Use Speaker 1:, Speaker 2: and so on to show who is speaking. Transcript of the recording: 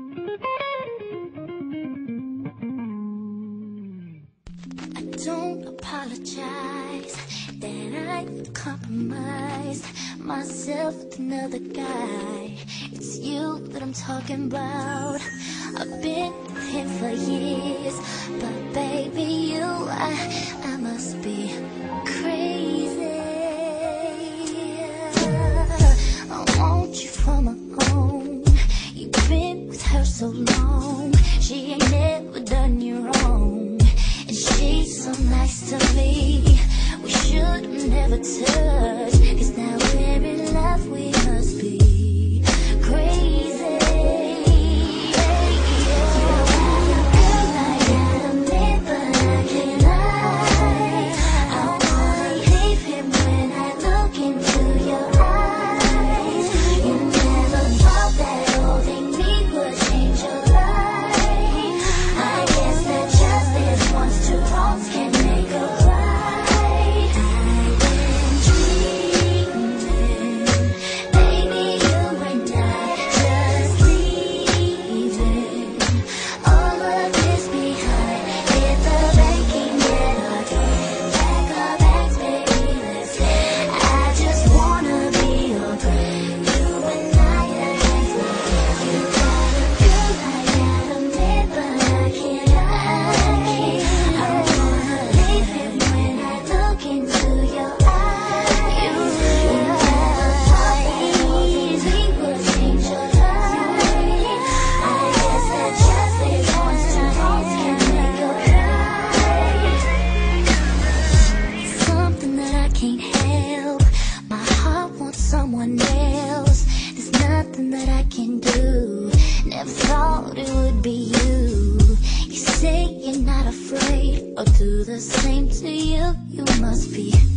Speaker 1: I don't apologize that I've compromised myself with another guy. It's you that I'm talking about. I've been with him for years, but baby, I must be crazy. I want you for my own. You've been with her so long, she ain't never done you wrong. And she's so nice to me, we should never touch, 'cause now we're in love, we must be crazy. Someone else, there's nothing that I can do. Never thought it would be you. You say you're not afraid, or do the same to you. You must be